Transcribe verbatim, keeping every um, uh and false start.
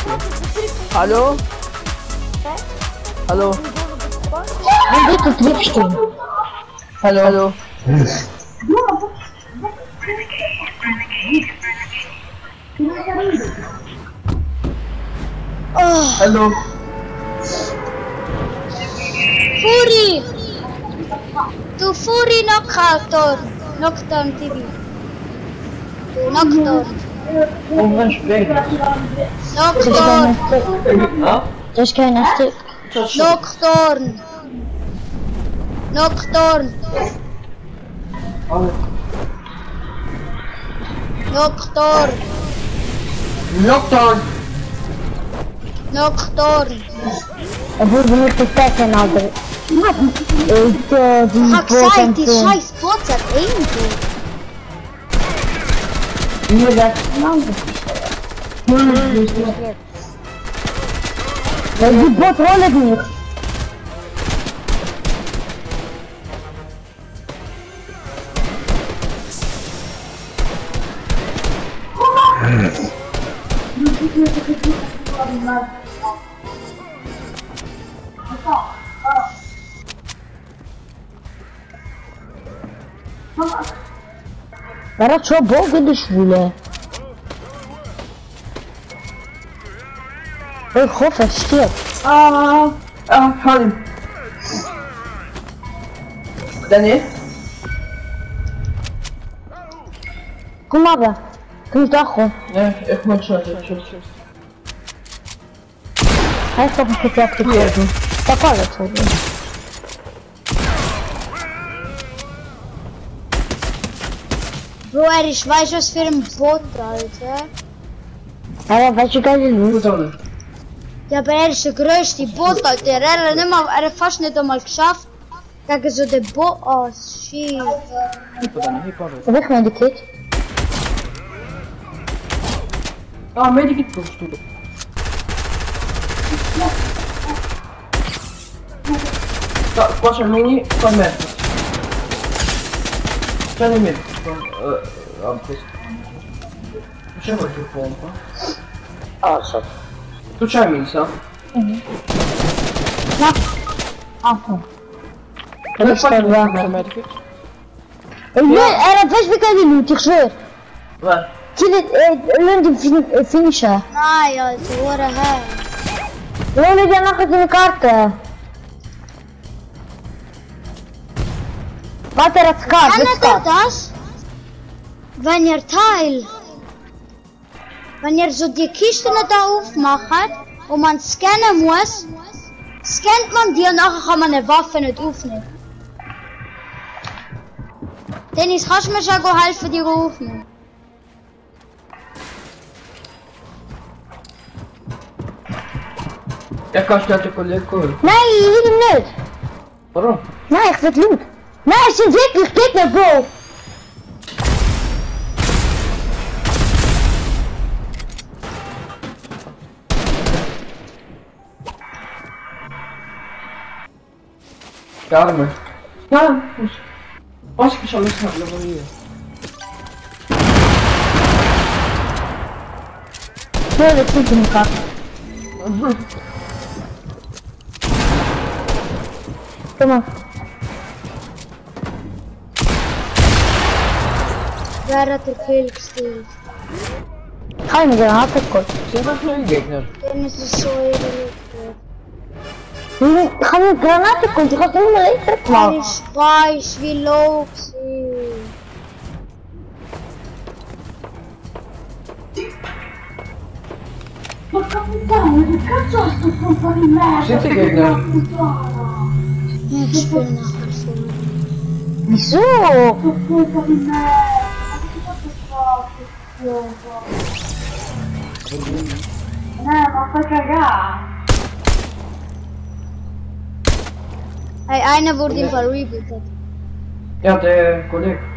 Hallo? Hallo? Wie geht die Triebstehen? Hallo? Hallo? Oh, Hallo? Furi! Du Furi Knockout! Knockdown T V. Du Knockdown. Und wann spricht? Knockdown. Ja? Das ist kein Stick. Knockdown. Knockdown. Oh. Knockdown. Lockdown! Knockdown. Er wurde benutzt das Becken, Alter. Ich, äh, die Ich hab gesagt, die Boten- scheiß Bots hat irgendwo. Nur das. Weil die Bot rollen nicht. Era čo Boga de švule. Oj, Hofer stirbt. Ah, ah, Halim. Daniel? Kom aber. Kom toch gewoon. Ja, ich mach schon, ich schon. Hij is toch een keer actief. Dat kan het zo doen. Bro, er ist, weißt du was für ein Bot, Alter? Aber weet je wat je doet? Gut, alle. Ja, aber er ist der größte Bot, Alter. Er hat, nicht mal, er hat fast nicht einmal geschafft. Gegen so den Bot. Oh, shit. Weg met die kid. Ah, medikit koştu. Da, koş mini, koş mer. Sen mi? Abi kız. Bir şey bakıyor pompa. Oh, zo. Tu c'hai misa? Ja. Afval. Dat is toch wel. medikit? Nee, er had vast bekend die loot, ik zweer. Waar? Kill it, learn the finisher. Nein, Alter, what the hell? Learn it dan nog eens in de kaarten. Wat er het skaat, Kann het er skaat. das? Wenn ihr Teil, wenn ihr so die Kiste da aufmacht und man scannen muss, scannt man die und nachher kann man eine Waffe nicht aufnehmen. Dennis, kannst du mir schon helfen, die aufnehmen? Ja, kannst du das Kollege holen? Nee, je ziet hem niet. Waarom? Nee, ik vind loot. Nee, het is wirklich Gegner, bro. Ja, maar. Ja, dus. Als ik zo eens ga laboreren. Nee, dat zit in de kast. Kom maar. Wer hat der Kill gestellt? Ga je met een harde kort. Zeg dat een gegner. Dennis ist so ehrlich. Ga met granaten komt, je gaat helemaal leeg man. Ich weiß, wie low sie. Ma capitano, che cazzo è sto colpo di merda? Siete gegner. Ich spiele nachher so. Wieso? Sto colpo di merda. Ma che cazzo è Eh, ma fai cagare. Hey, einer wurde im Fall rebootet. Ja, der Kollege.